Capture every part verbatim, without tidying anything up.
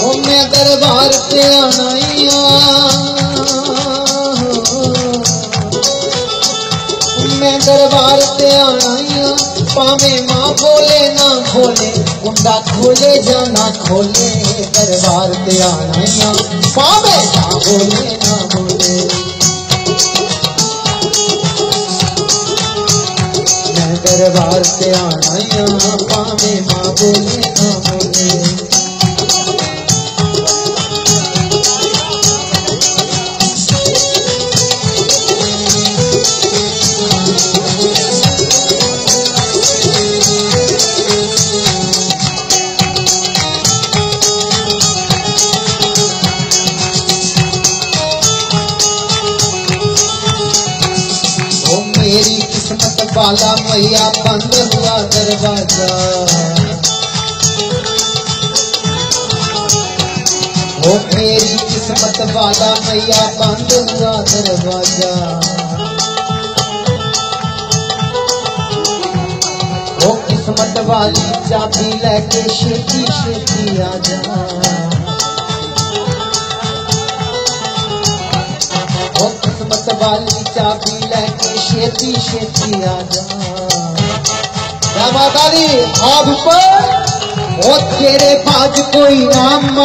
ओ मैं दरबार से आनाइया, मैं दरबार से आनाइया, पावे माँ बोले ना खोले, कुंडा खोले जाना खोले, दरबार से आनाइया, पावे माँ बोले ना बोले। मैं दरबार से आनाइया, पावे माँ बोले ना बोले। मेरी किस्मत वाला मैया बंद हुआ दरवाजा, ओ मेरी किस्मत वाला मैया बंद हुआ दरवाजा। ओ किस्मत वाली चाबी लेके छेती छेती आजा, ओ किस्मत वाली चाबी लेके छेती छेती आजा। क्या माता दी हाथ ऊपर, ओ तेरे पास कोई नाम,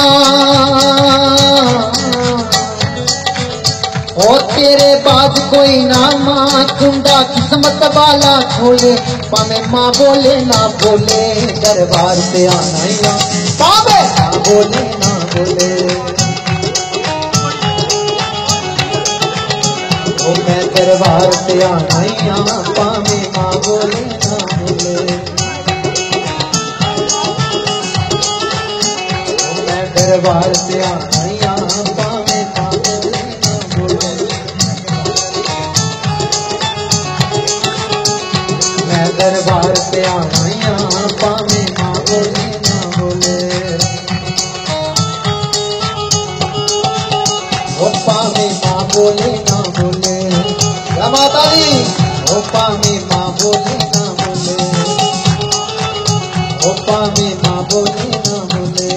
ओ तेरे पास कोई नाम, कुंडा किस्मत वाला खोले, पावे माँ बोले ना बोले, दरबार से आनाइया, पावे माँ बोले ना बोले। ओ मैं दरबार से आनाइया, पावे माँ बोले ना बोले। ओ मैं दरबार से आनाइया, पावे माँ बोले ना बोले। मैं दरबार से आनाइया, पावे माँ बोले ना बोले। ओ पावे माँ बोले ना बोले। माता दी ओ पावे माँ बोले ना बोले, ओ पावे माँ बोले ना बोले,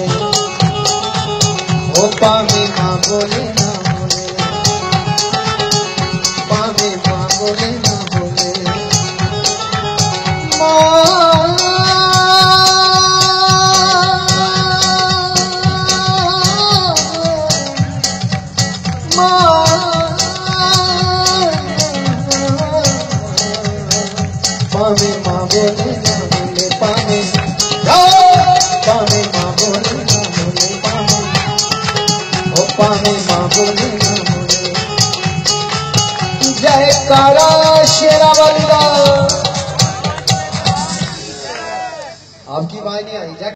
ओ पावे माँ बोले ना बोले, पावे माँ बोले ना बोले। पावे माँ बोले ना बोले, पावे पावे माँ बोले ना बोले, पावे ओ पावे माँ बोले ना बोले। जय कारा शेरावाली। आपकी बात नहीं आई।